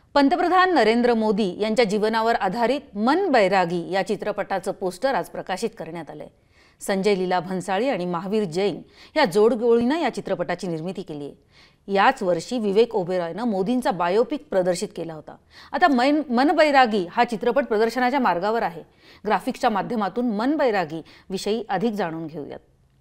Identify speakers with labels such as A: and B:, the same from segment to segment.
A: पंतप्रधान नरेंद्र मोदी यांच्या जीवनावर आधारित मन बैरागी या चित्रपटाचं पोस्टर आज प्रकाशित करण्यात आलंय। संजय लीला भंसाळी आणि महावीर जैन या जोडगोळीनं या चित्रपटाची निर्मिती केली आहे। याच वर्षी विवेक ओबेरॉयनं मोदींचा बायोपिक प्रदर्शित केला होता। आता मन बैरागी हा चित्रपट प्रदर्शनाच्या मार्गावर आहे। ग्राफिक्सच्या माध्यमातून मन बैरागी विषयी अधिक जाणून घेऊयात।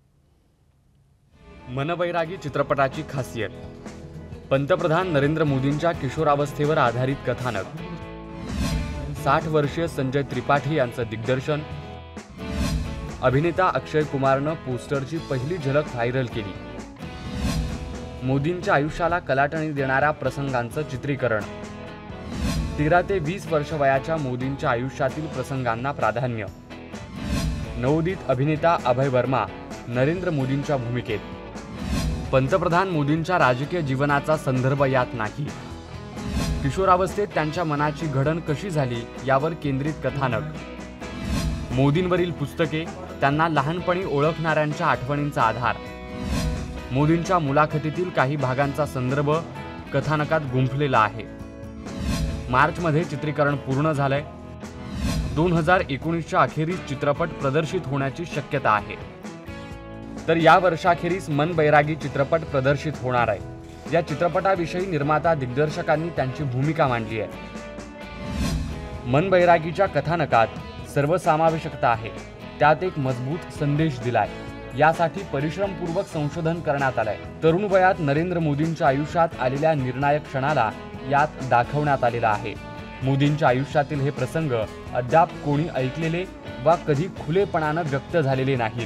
B: मन बैरागी चित्रपटाची खासियत, पंतप्रधान नरेंद्र मोदींच्या किशोरावस्थेवर आधारित कथानक, 60 वर्षीय संजय त्रिपाठी यांचं दिग्दर्शन, अभिनेता अक्षय कुमारनं पोस्टरची पहिली झलक व्हायरल केली, मोदींच्या आयुष्याला कलाटणी देणाऱ्या प्रसंगांचं चित्रीकरण, 13 ते 20 वर्ष वयाच्या मोदींच्या आयुष्यातील प्रसंगांना प्राधान्य, नवोदित अभिनेता अभय वर्मा नरेंद्र मोदींच्या भूमिकेत, पंतप्रधान मोदींच्या राजकीय जीवनाचा संदर्भ यात नाही, किशोरावस्थेत त्यांच्या मनाची घडण कशी झाली यावर केंद्रित कथानक, मोदींवरील पुस्तके, त्यांना लहानपणी ओळखणाऱ्यांच्या आठवणींचा आधार, मोदींच्या मुलाखतीतील काही भागांचा संदर्भ कथानकात गुंफलेला आहे। मार्चमध्ये चित्रीकरण पूर्ण झालंय। 2019च्या अखेरीस चित्रपट प्रदर्शित होण्याची शक्यता आहे। तर या वर्षाखेरीस मन बैरागी चित्रपट प्रदर्शित होणार आहे। या चित्रपटाविषयी निर्माता दिग्दर्शकांनी त्यांची भूमिका मांडली आहे। मन बैरागीच्या कथानकात सर्वसमावेशकता आहे, त्यात एक मजबूत संदेश दिलाय। यासाठी परिश्रमपूर्वक संशोधन करण्यात आलंय। तरुण वयात नरेंद्र मोदींच्या आयुष्यात आलेल्या निर्णायक क्षणाला यात दाखवण्यात आलेला आहे। मोदींच्या आयुष्यातील हे प्रसंग अद्याप कोणी ऐकलेले वा कधी खुलेपणाने व्यक्त झालेले नाहीत।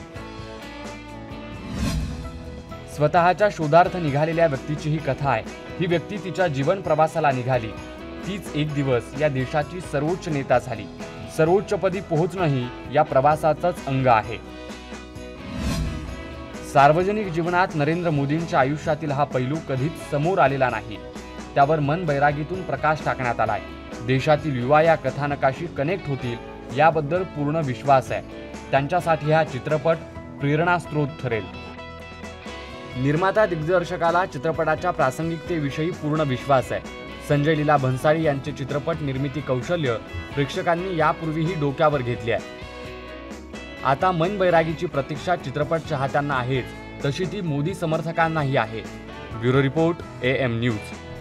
B: स्वतःच्या शोधार्थ निघालेल्या व्यक्तीची ही कथा आहे। ही व्यक्ती तिच्या जीवन प्रवासाला निघाली, तीच एक दिवस या देशाची सर्वोच्च नेता झाली। सर्वोच्चपदी पोहोचणंही या प्रवासाचंच अंग आहे। सार्वजनिक जीवनात नरेंद्र मोदींच्या आयुष्यातील हा पैलू कधीच समोर आलेला नाही, त्यावर मन बैरागीतून प्रकाश टाकण्यात आलाय। देशातील युवा या कथानकाशी कनेक्ट होतील याबद्दल पूर्ण विश्वास आहे। त्यांच्यासाठी हा चित्रपट प्रेरणास्त्रोत ठरेल। निर्माता दिग्दर्शकाला चित्रपटाच्या प्रासंगिकतेविषयी पूर्ण विश्वास आहे। संजय लीला भंसाळी यांचे चित्रपट निर्मिती कौशल्य प्रेक्षकांनी यापूर्वीही डोक्यावर घेतले आहे। आता मन बैरागीची प्रतीक्षा चित्रपट चाहत्यांना आहेच, तशी ती मोदी समर्थकांनाही आहे। Bureau report, AM news.